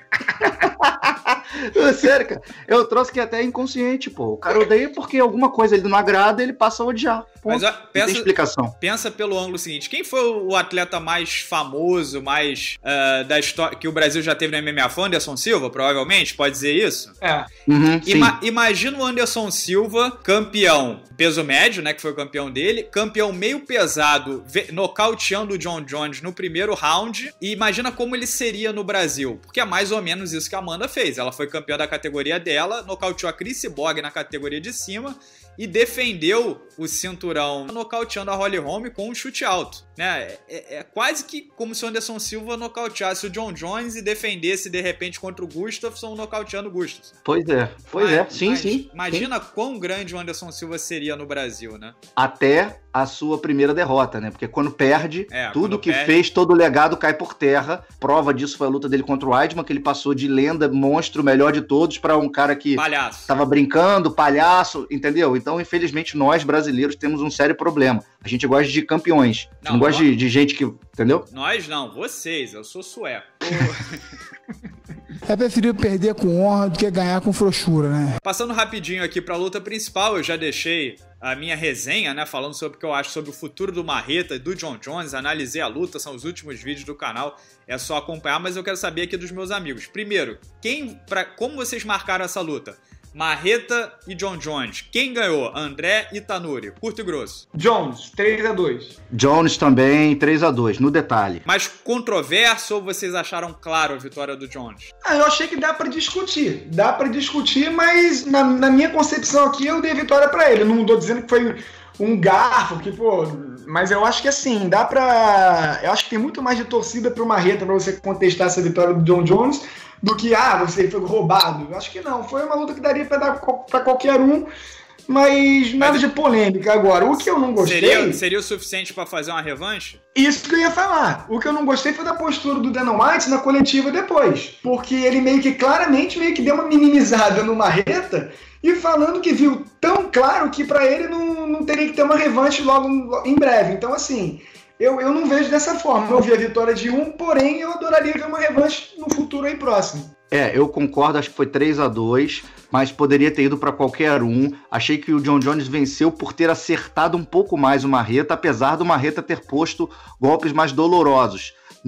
Speaker 3: Sério, cara. É um troço que é até inconsciente, pô. O cara odeia porque alguma coisa ele não agrada, ele passa a odiar.
Speaker 1: Mas ó, pensa,
Speaker 3: tem explicação.
Speaker 1: Pensa pelo ângulo seguinte: quem foi o atleta mais famoso, mais uh, da história que o Brasil já teve no M M A? Foi o Anderson Silva, provavelmente? Pode dizer isso?
Speaker 2: É.
Speaker 3: Uhum,
Speaker 1: Ima imagina o Anderson Silva, campeão peso médio, né? Que foi o campeão dele, campeão meio pesado, nocauteando o John Jones no primeiro round. E imagina como ele seria no Brasil. Porque é mais ou menos isso que a Amanda fez. Ela foi campeã da categoria dela, nocauteou a Cris Borg na categoria de cima e defendeu o cinturão nocauteando a Holly Holm com um chute alto, né? É, é quase que como se o Anderson Silva nocauteasse o John Jones e defendesse de repente contra o Gustafsson nocauteando o Gustafsson.
Speaker 3: Pois é, pois
Speaker 1: mas,
Speaker 3: é, sim,
Speaker 1: mas,
Speaker 3: sim.
Speaker 1: Imagina
Speaker 3: sim.
Speaker 1: quão grande o Anderson Silva seria no Brasil, né?
Speaker 3: Até a sua primeira derrota, né? Porque quando perde,
Speaker 1: é,
Speaker 3: tudo
Speaker 1: quando
Speaker 3: que
Speaker 1: perde...
Speaker 3: fez, todo o legado cai por terra. Prova disso foi a luta dele contra o Weidman, que ele passou de lenda, monstro, melhor de todos, para um cara que
Speaker 1: palhaço.
Speaker 3: tava brincando, palhaço, entendeu? Então, infelizmente, nós brasileiros temos um sério problema. A gente gosta de campeões. A gente
Speaker 1: Não,
Speaker 3: não gosta
Speaker 1: nós-
Speaker 3: de, de gente que... Entendeu?
Speaker 1: Nós não, vocês, eu sou sueco.
Speaker 4: É preferível perder com honra do que ganhar com frouxura, né?
Speaker 1: Passando rapidinho aqui pra luta principal, eu já deixei a minha resenha, né, falando sobre o que eu acho sobre o futuro do Marreta e do John Jones, analisei a luta, são os últimos vídeos do canal, é só acompanhar, mas eu quero saber aqui dos meus amigos. Primeiro, quem, pra, como vocês marcaram essa luta? Marreta e John Jones. Quem ganhou? André e Tanuri. Curto e grosso.
Speaker 2: Jones, três a dois.
Speaker 3: Jones também, três a dois, no detalhe.
Speaker 1: Mais controverso ou vocês acharam claro a vitória do Jones?
Speaker 2: Ah, eu achei que dá pra discutir. Dá pra discutir, mas na, na minha concepção aqui eu dei vitória pra ele. Eu não tô dizendo que foi um garfo, que, pô... Mas eu acho que assim, dá pra... Eu acho que tem muito mais de torcida pro Marreta pra você contestar essa vitória do John Jones do que, ah, você foi roubado. Eu acho que não. Foi uma luta que daria pra dar pra qualquer um, mas nada
Speaker 1: Mas-
Speaker 2: de polêmica. Agora, o que eu não gostei...
Speaker 1: Seria, seria o suficiente pra fazer uma revanche?
Speaker 2: Isso que eu ia falar. O que eu não gostei foi da postura do Dana White na coletiva depois. Porque ele meio que claramente meio que deu uma minimizada no Marreta e falando que viu tão claro que pra ele não, não teria que ter uma revanche logo em breve. Então, assim, eu, eu não vejo dessa forma. Eu vi a vitória de um, porém eu adoraria ver uma revanche no futuro aí próximo.
Speaker 3: É, eu concordo, acho que foi três a dois, mas poderia ter ido para qualquer um. Achei que o John Jones venceu por ter acertado um pouco mais o Marreta, apesar do Marreta ter posto golpes mais dolorosos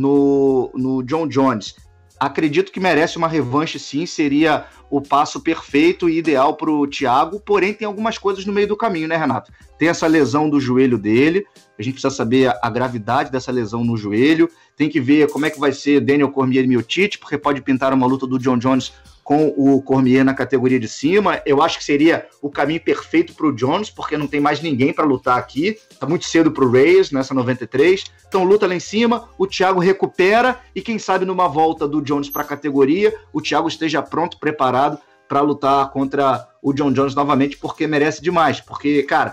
Speaker 3: no, no John Jones. Acredito que merece uma revanche, sim, seria o passo perfeito e ideal para o Thiago, porém tem algumas coisas no meio do caminho, né, Renato? Tem essa lesão do joelho dele, a gente precisa saber a, a gravidade dessa lesão no joelho, tem que ver como é que vai ser Daniel Cormier e Miocic, porque pode pintar uma luta do John Jones com o Cormier na categoria de cima. Eu acho que seria o caminho perfeito para o Jones, porque não tem mais ninguém para lutar aqui. Tá muito cedo para o Reyes nessa noventa e três. Então luta lá em cima, o Thiago recupera e quem sabe numa volta do Jones para a categoria, o Thiago esteja pronto, preparado para lutar contra o John Jones novamente, porque merece demais. Porque, cara,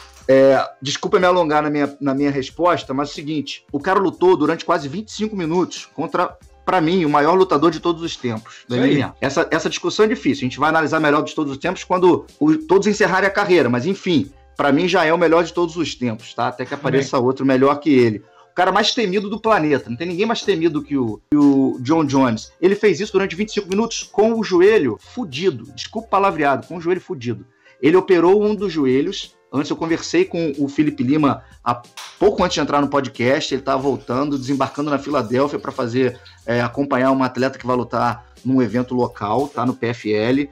Speaker 3: é, desculpa me alongar na minha, na minha resposta, mas é o seguinte, o cara lutou durante quase vinte e cinco minutos contra... Pra mim, o maior lutador de todos os tempos. Da M M A. Essa, essa discussão é difícil. A gente vai analisar melhor de todos os tempos quando o, todos encerrarem a carreira. Mas, enfim, pra mim já é o melhor de todos os tempos, tá? Até que apareça outro melhor que ele. O cara mais temido do planeta. Não tem ninguém mais temido que o, que o John Jones. Ele fez isso durante vinte e cinco minutos com o joelho fudido. Desculpa o palavreado, com o joelho fudido. Ele operou um dos joelhos. Antes eu conversei com o Felipe Lima há pouco antes de entrar no podcast, ele estava voltando, desembarcando na Filadélfia para fazer, é, acompanhar uma atleta que vai lutar num evento local, tá, no P F L.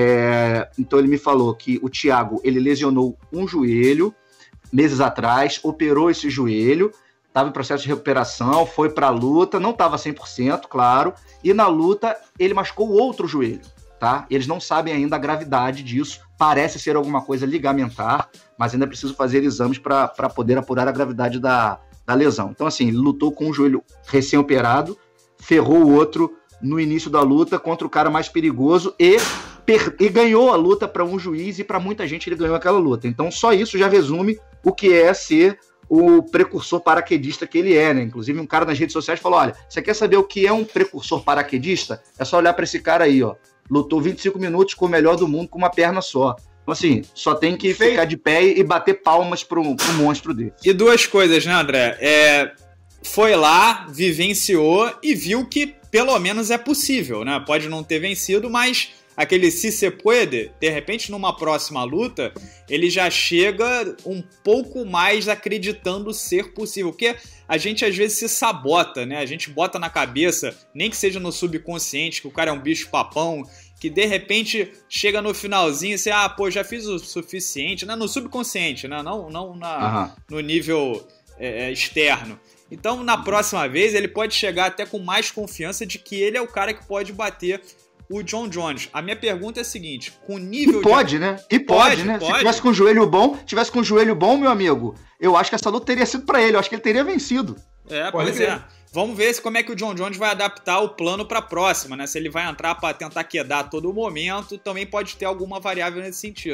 Speaker 3: É, então ele me falou que o Thiago, ele lesionou um joelho meses atrás, operou esse joelho, estava em processo de recuperação, foi para a luta, não estava cem por cento, claro, e na luta ele machucou o outro joelho. Tá? Eles não sabem ainda a gravidade disso, parece ser alguma coisa ligamentar, mas ainda preciso fazer exames para poder apurar a gravidade da, da lesão. Então, assim, ele lutou com o joelho recém-operado, ferrou o outro no início da luta contra o cara mais perigoso e, per, e ganhou a luta para um juiz e para muita gente ele ganhou aquela luta. Então, só isso já resume o que é ser o precursor paraquedista que ele é, né? Inclusive, um cara nas redes sociais falou, olha, você quer saber o que é um precursor paraquedista? É só olhar para esse cara aí, ó. Lutou vinte e cinco minutos com o melhor do mundo com uma perna só. Então, assim, só tem que Feito. ficar de pé e bater palmas pro, pro monstro dele.
Speaker 1: E duas coisas, né, André? É, foi lá, vivenciou e viu que pelo menos é possível, né? Pode não ter vencido, mas aquele se se puede, de repente, numa próxima luta, ele já chega um pouco mais acreditando ser possível. Porque a gente, às vezes, se sabota, né? A gente bota na cabeça, nem que seja no subconsciente, que o cara é um bicho papão, que, de repente, chega no finalzinho e você, ah, pô, já fiz o suficiente, né? No subconsciente, né? Não, não na, uhum. no nível é, externo. Então, na próxima vez, ele pode chegar até com mais confiança de que ele é o cara que pode bater o John Jones. A minha pergunta é a seguinte, com nível
Speaker 3: e pode,
Speaker 1: de...
Speaker 3: né? E pode, pode né? Pode. Se tivesse com o joelho bom, tivesse com o joelho bom, meu amigo, eu acho que essa luta teria sido pra ele, eu acho que ele teria vencido.
Speaker 1: É, pode pois é. Vamos ver se, como é que o John Jones vai adaptar o plano pra próxima, né? Se ele vai entrar pra tentar quedar a todo momento, também pode ter alguma variável nesse sentido.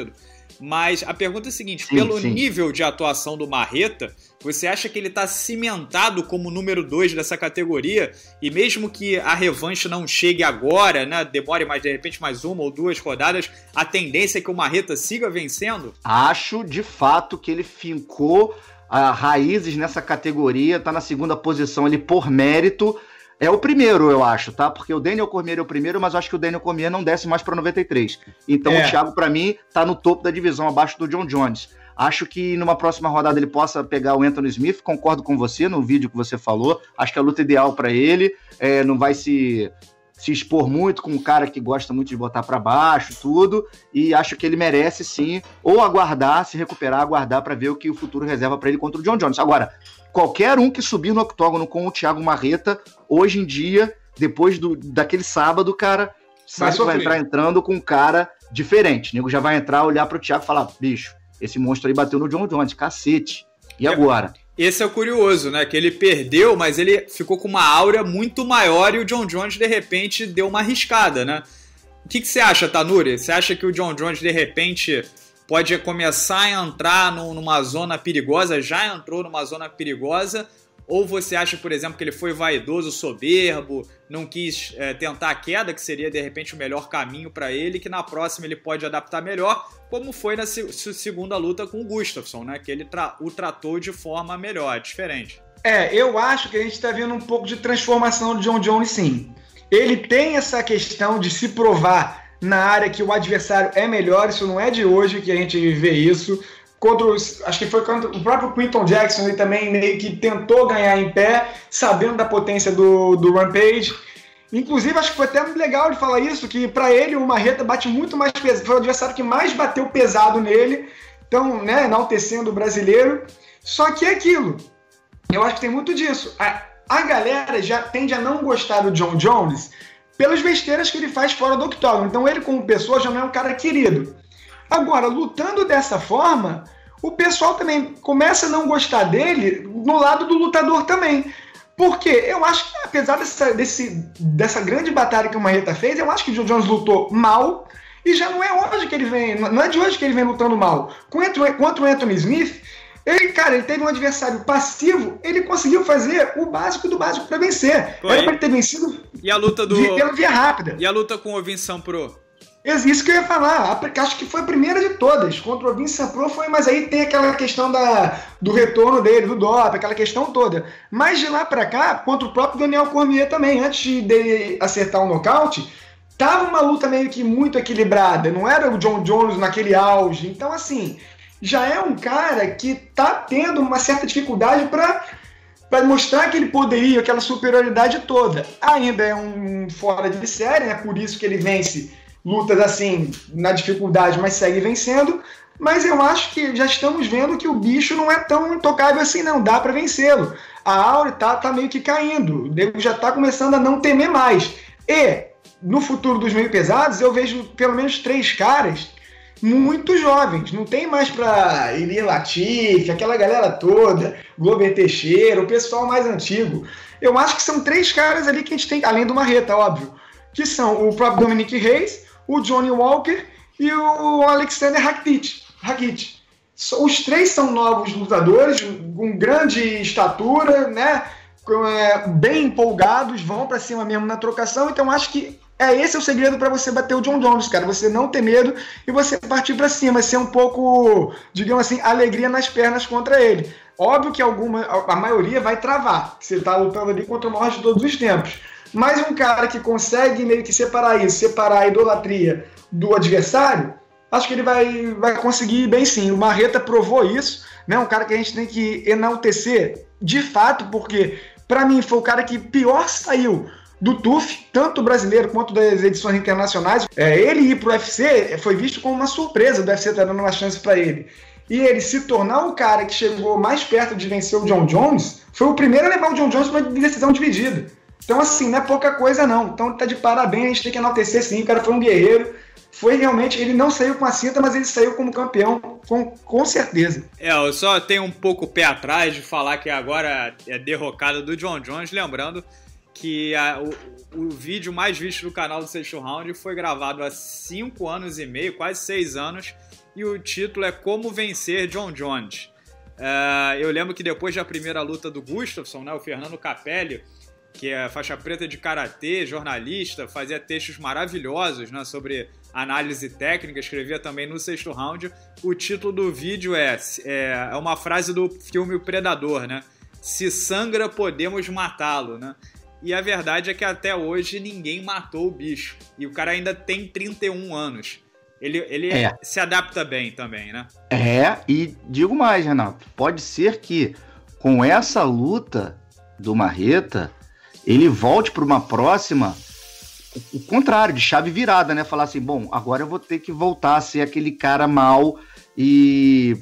Speaker 1: Mas a pergunta é a seguinte,
Speaker 3: sim,
Speaker 1: pelo
Speaker 3: sim.
Speaker 1: nível de atuação do Marreta, você acha que ele está cimentado como número dois dessa categoria? E mesmo que a revanche não chegue agora, né, demore mais, de repente mais uma ou duas rodadas, a tendência é que o Marreta siga vencendo?
Speaker 3: Acho, de fato, que ele fincou ah, raízes nessa categoria, tá na segunda posição ali por mérito. É o primeiro, eu acho, tá? Porque o Daniel Cormier é o primeiro, mas eu acho que o Daniel Cormier não desce mais para noventa e três. Então é. o Thiago, para mim, tá no topo da divisão, abaixo do John Jones. Acho que numa próxima rodada ele possa pegar o Anthony Smith, concordo com você no vídeo que você falou. Acho que é a luta ideal para ele, é, não vai se, se expor muito com um cara que gosta muito de botar para baixo, tudo. E acho que ele merece, sim, ou aguardar, se recuperar, aguardar para ver o que o futuro reserva para ele contra o John Jones. Agora, qualquer um que subir no octógono com o Thiago Marreta, hoje em dia, depois do, daquele sábado, cara, sabe que vai entrar entrando com um cara diferente. O nego já vai entrar, olhar pro Thiago e falar, bicho, esse monstro aí bateu no John Jones, cacete. E agora?
Speaker 1: Esse é o curioso, né? Que ele perdeu, mas ele ficou com uma áurea muito maior e o John Jones, de repente, deu uma arriscada, né? O que, que você acha, Tanuri? Você acha que o John Jones, de repente, pode começar a entrar numa zona perigosa? Já entrou numa zona perigosa? Ou você acha, por exemplo, que ele foi vaidoso, soberbo, não quis é, tentar a queda, que seria, de repente, o melhor caminho para ele, que na próxima ele pode adaptar melhor, como foi na se- segunda luta com o Gustafsson, né? Que ele tra- o tratou de forma melhor, diferente.
Speaker 2: É, eu acho que a gente está vendo um pouco de transformação do John Jones, sim. Ele tem essa questão de se provar na área que o adversário é melhor, isso não é de hoje que a gente vê isso. Contra os, acho que foi contra o próprio Quinton Jackson, ele também meio que tentou ganhar em pé, sabendo da potência do, do Rampage. Inclusive, acho que foi até muito legal de falar isso, que para ele o Marreta bate muito mais pesado, foi o adversário que mais bateu pesado nele, então, né, enaltecendo o brasileiro. Só que é aquilo, eu acho que tem muito disso. A, a galera já tende a não gostar do John Jones pelas besteiras que ele faz fora do octógono, então ele como pessoa já não é um cara querido. Agora, lutando dessa forma, o pessoal também começa a não gostar dele no lado do lutador também. Porque eu acho que, apesar dessa, desse, dessa grande batalha que o Marreta fez, eu acho que o John Jones lutou mal e já não é hoje que ele vem, não é de hoje que ele vem lutando mal. Contra o Anthony Smith, ele, cara, ele teve um adversário passivo, ele conseguiu fazer o básico do básico para vencer. Foi. Era para ele ter vencido
Speaker 1: e a luta do...
Speaker 2: pela via rápida.
Speaker 1: E a luta com o Vincent Pro?
Speaker 2: Isso que eu ia falar, acho que foi a primeira de todas, contra o Vincent Pro foi, mas aí tem aquela questão da, do retorno dele, do doping, aquela questão toda. Mas de lá pra cá, contra o próprio Daniel Cormier também, antes de acertar o nocaute, tava uma luta meio que muito equilibrada, não era o John Jones naquele auge, então assim, já é um cara que tá tendo uma certa dificuldade pra, pra mostrar aquele poderio, aquela superioridade toda. Ainda é um fora de série, né, por isso que ele vence lutas assim, na dificuldade, mas segue vencendo, mas eu acho que já estamos vendo que o bicho não é tão intocável assim não, dá para vencê-lo. A aura tá, tá meio que caindo, o nego já tá começando a não temer mais. E, no futuro dos meio pesados, eu vejo pelo menos três caras muito jovens, não tem mais pra Ilir Latif, aquela galera toda, Glover Teixeira, o pessoal mais antigo. Eu acho que são três caras ali que a gente tem, além do Marreta, óbvio, que são o próprio Dominic Reyes, o Johnny Walker e o Alexander Rakic. Os três são novos lutadores, com grande estatura, né? Bem empolgados, vão para cima mesmo na trocação, então acho que é esse é o segredo para você bater o John Jones, cara, você não ter medo e você partir para cima, ser um pouco, digamos assim, alegria nas pernas contra ele. Óbvio que alguma, a maioria vai travar, você tá lutando ali contra o maior de todos os tempos. Mas um cara que consegue meio que separar isso, separar a idolatria do adversário, acho que ele vai, vai conseguir bem sim. O Marreta provou isso, né? Um cara que a gente tem que enaltecer de fato, porque para mim foi o cara que pior saiu do T U F, tanto brasileiro quanto das edições internacionais. É, ele ir pro U F C foi visto como uma surpresa do U F C estar dando uma chance para ele. E ele se tornar o cara que chegou mais perto de vencer o John Jones, foi o primeiro a levar o John Jones para uma decisão dividida. Então, assim, não é pouca coisa, não. Então, tá de parabéns, a gente tem que enaltecer, sim. O cara foi um guerreiro. Foi realmente... Ele não saiu com a cinta, mas ele saiu como campeão, com, com certeza.
Speaker 1: É, eu só tenho um pouco o pé atrás de falar que agora é derrocada do John Jones, lembrando que a, o, o vídeo mais visto do canal do Sexto Round foi gravado há cinco anos e meio, quase seis anos, e o título é Como Vencer John Jones. Uh, eu lembro que depois da primeira luta do Gustafsson, né, o Fernando Capelli, que é faixa preta de karatê, jornalista, fazia textos maravilhosos, né, sobre análise técnica, escrevia também no Sexto Round. O título do vídeo é, é, é uma frase do filme O Predador, né? Se sangra, podemos matá-lo, né? E a verdade é que até hoje ninguém matou o bicho. E o cara ainda tem trinta e um anos. Ele, ele é. se adapta bem também, né?
Speaker 3: É, e digo mais, Renato. Pode ser que com essa luta do Marreta, ele volte para uma próxima, o, o contrário, de chave virada, né? Falar assim, bom, agora eu vou ter que voltar a ser aquele cara mau e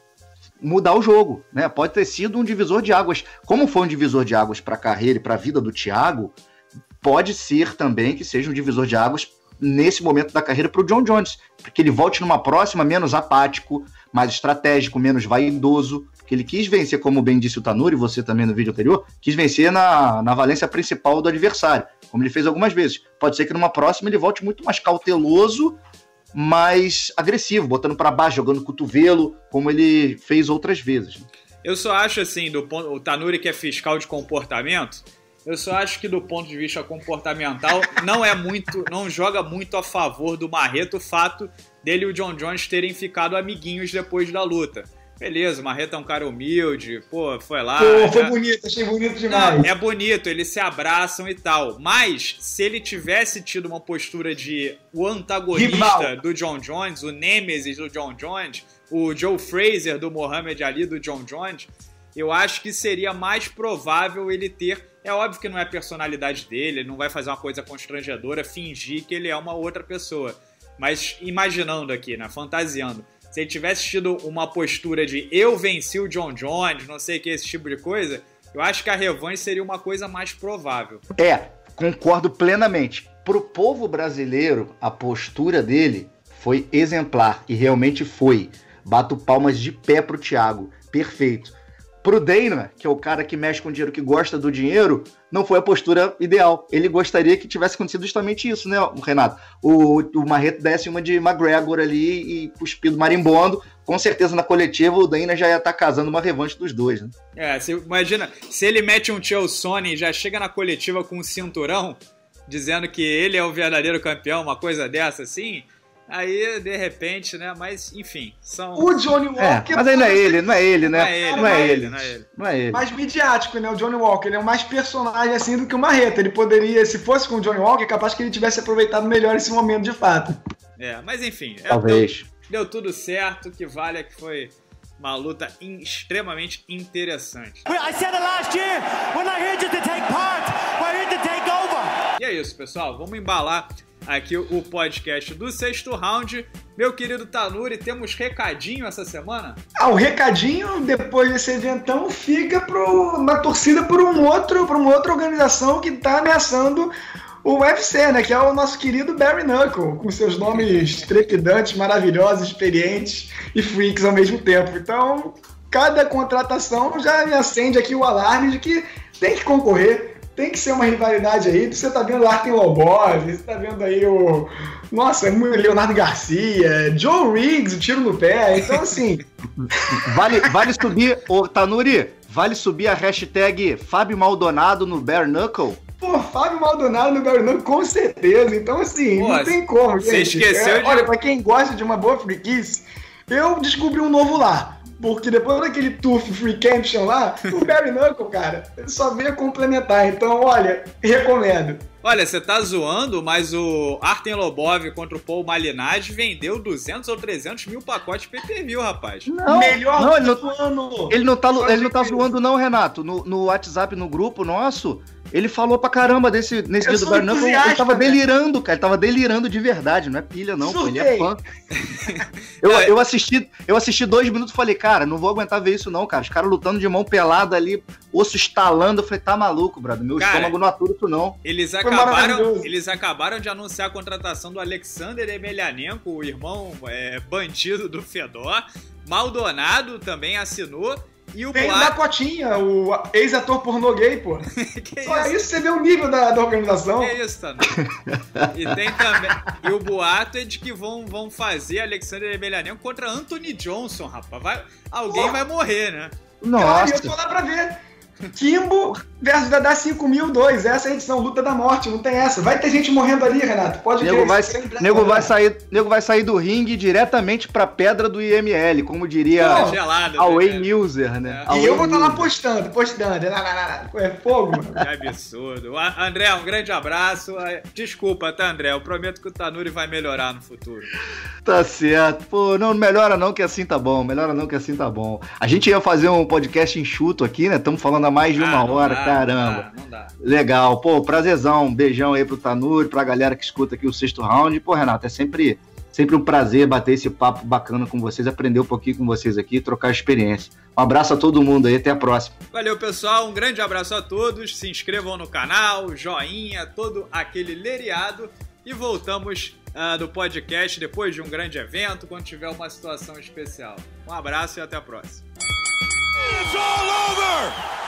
Speaker 3: mudar o jogo, né? Pode ter sido um divisor de águas. Como foi um divisor de águas para a carreira e para a vida do Thiago, pode ser também que seja um divisor de águas nesse momento da carreira para o John Jones, porque ele volte numa próxima menos apático, mais estratégico, menos vaidoso, porque ele quis vencer, como bem disse o Tanuri, você também no vídeo anterior, quis vencer na, na valência principal do adversário, como ele fez algumas vezes. Pode ser que numa próxima ele volte muito mais cauteloso, mais agressivo, botando para baixo, jogando cotovelo, como ele fez outras vezes.
Speaker 1: Eu só acho assim, do ponto, o Tanuri que é fiscal de comportamento, eu só acho que do ponto de vista comportamental não é muito, não joga muito a favor do Marreta o fato dele e o John Jones terem ficado amiguinhos depois da luta. Beleza, o Marreta é um cara humilde, pô, foi lá...
Speaker 2: Pô, foi
Speaker 1: já...
Speaker 2: bonito, achei bonito demais.
Speaker 1: Não, é bonito, eles se abraçam e tal, mas se ele tivesse tido uma postura de o antagonista Rival. do John Jones, o Nêmesis do John Jones, o Joe Frazier do Muhammad Ali do John Jones, eu acho que seria mais provável ele ter... É óbvio que não é a personalidade dele, ele não vai fazer uma coisa constrangedora, fingir que ele é uma outra pessoa. Mas imaginando aqui, né, fantasiando, se ele tivesse tido uma postura de eu venci o John Jones, não sei o que, esse tipo de coisa, eu acho que a revanche seria uma coisa mais provável.
Speaker 3: É, concordo plenamente. Pro povo brasileiro, a postura dele foi exemplar, e realmente foi. Bato palmas de pé pro Thiago, perfeito. Pro Dana, que é o cara que mexe com dinheiro, que gosta do dinheiro, não foi a postura ideal. Ele gostaria que tivesse acontecido justamente isso, né, Renato? O, o Marreta desse uma de McGregor ali e cuspido marimbondo. Com certeza na coletiva o Dana já ia estar casando uma revanche dos dois, né?
Speaker 1: É, você imagina, se ele mete um Chael Sonnen e já chega na coletiva com um cinturão, dizendo que ele é o verdadeiro campeão, uma coisa dessa assim... Aí, de repente, né? Mas, enfim, são...
Speaker 2: O Johnny Walker...
Speaker 3: É, mas aí não é ele, não é ele, né?
Speaker 1: Não é ele, não é ele, não é ele.
Speaker 3: Não é ele.
Speaker 2: Mais midiático, né? O Johnny Walker, ele é mais personagem assim do que o Marreta. Ele poderia, se fosse com o Johnny Walker, é capaz que ele tivesse aproveitado melhor esse momento de fato.
Speaker 1: É, mas enfim.
Speaker 3: Talvez.
Speaker 1: Deu, deu tudo certo, que vale é que foi uma luta in, extremamente interessante.
Speaker 5: I said it last year, we're not here just to take part, we're here to take over.
Speaker 1: E é isso, pessoal. Vamos embalar aqui o podcast do Sexto Round. Meu querido Tanuri, temos recadinho essa semana?
Speaker 2: Ah, o recadinho, depois desse eventão, fica pro, na torcida por um outro, por uma outra organização que tá ameaçando o U F C, né? Que é o nosso querido Barry Knuckle, com seus nomes trepidantes, maravilhosos, experientes e freaks ao mesmo tempo. Então, cada contratação já me acende aqui o alarme de que tem que concorrer. Tem que ser uma rivalidade aí. Você tá vendo o Artem Lobov, você tá vendo aí o... Nossa, Leonardo Garcia, Joe Riggs, o tiro no pé. Então, assim...
Speaker 3: Vale, vale subir, ô Tanuri, vale subir a hashtag Fábio Maldonado no Bare Knuckle?
Speaker 2: Pô, Fábio Maldonado no Bare Knuckle, com certeza. Então, assim, Pô, não tem como, gente.
Speaker 1: Você esqueceu
Speaker 2: é,
Speaker 1: de...
Speaker 2: Olha, pra quem gosta de uma boa freakice, eu descobri um novo lar. Porque depois daquele Tooth Free Camption lá, o Bare Knuckle, cara, ele só veio complementar. Então, olha, recomendo.
Speaker 1: Olha, você tá zoando, mas o Artem Lobov contra o Paul Malignaggi vendeu duzentos ou trezentos mil pacotes pay-per-view, rapaz.
Speaker 3: Não,
Speaker 2: melhor
Speaker 3: não, ele não,
Speaker 2: do ano.
Speaker 3: Ele não tá, ele não tá zoando não, Renato. No, no WhatsApp, no grupo nosso, ele falou pra caramba desse, nesse
Speaker 2: eu
Speaker 3: dia do Bare Knuckle. Ele tava
Speaker 2: cara.
Speaker 3: delirando, cara. Ele tava delirando de verdade, não é pilha não, pô, ele é fã. eu,
Speaker 1: É.
Speaker 3: eu, assisti, eu assisti dois minutos e falei, cara, não vou aguentar ver isso não, cara. Os caras lutando de mão pelada ali, osso estalando. Eu falei, tá maluco, brother. Meu
Speaker 1: Cara,
Speaker 3: estômago não atura isso não.
Speaker 1: Eles
Speaker 2: Foi
Speaker 1: acabaram,
Speaker 2: maravilhoso.
Speaker 1: eles acabaram de anunciar a contratação do Alexander Emelianenko, o irmão é, bandido do Fedor. Maldonado também assinou. E o
Speaker 2: Tem
Speaker 1: boato...
Speaker 2: da Cotinha, o ex-ator pornô gay, pô.
Speaker 1: que
Speaker 2: Só
Speaker 1: isso?
Speaker 2: isso você vê o nível da, da organização.
Speaker 1: Que isso, Tanuri? E tem também... E o boato é de que vão, vão fazer Alexander Emelianenko contra Anthony Johnson, rapaz. Vai... Alguém
Speaker 2: Pô.
Speaker 1: vai morrer, né?
Speaker 3: Nossa.
Speaker 2: Cara, eu tô lá pra ver. Kimbo versus Dadá cinco mil dois. Essa é a edição, luta da morte. Não tem essa. Vai ter gente morrendo ali, Renato. Pode
Speaker 3: Nego
Speaker 2: ver.
Speaker 3: vai,
Speaker 2: isso é
Speaker 3: nego, vai sair, nego vai sair do ringue diretamente pra pedra do I M L, como diria
Speaker 2: Pô,
Speaker 1: gelado,
Speaker 3: a
Speaker 1: né,
Speaker 3: Wayne
Speaker 1: cara?
Speaker 3: Muser, né?
Speaker 1: É.
Speaker 2: E eu vou estar lá postando, postando. Lá, lá, lá, lá. É fogo, mano.
Speaker 1: Que absurdo. A- André, um grande abraço. Desculpa, tá, André? Eu prometo que o Tanuri vai melhorar no futuro.
Speaker 3: Tá certo. Pô, não melhora não que assim tá bom. Melhora não que assim tá bom. A gente ia fazer um podcast enxuto aqui, né? Estamos falando há mais de uma
Speaker 1: Ah, não
Speaker 3: hora,
Speaker 1: dá,
Speaker 3: caramba.
Speaker 1: Não dá, não dá.
Speaker 3: Legal. Pô, prazerzão. Um beijão aí pro Tanuri, pra galera que escuta aqui o Sexto Round. Pô, Renato, é sempre, sempre um prazer bater esse papo bacana com vocês, aprender um pouquinho com vocês aqui, trocar experiência. Um abraço a todo mundo aí, até a próxima.
Speaker 1: Valeu, pessoal. Um grande abraço a todos. Se inscrevam no canal, joinha, todo aquele leriado. E voltamos uh, do podcast depois de um grande evento, quando tiver uma situação especial. Um abraço e até a próxima.
Speaker 5: It's all over!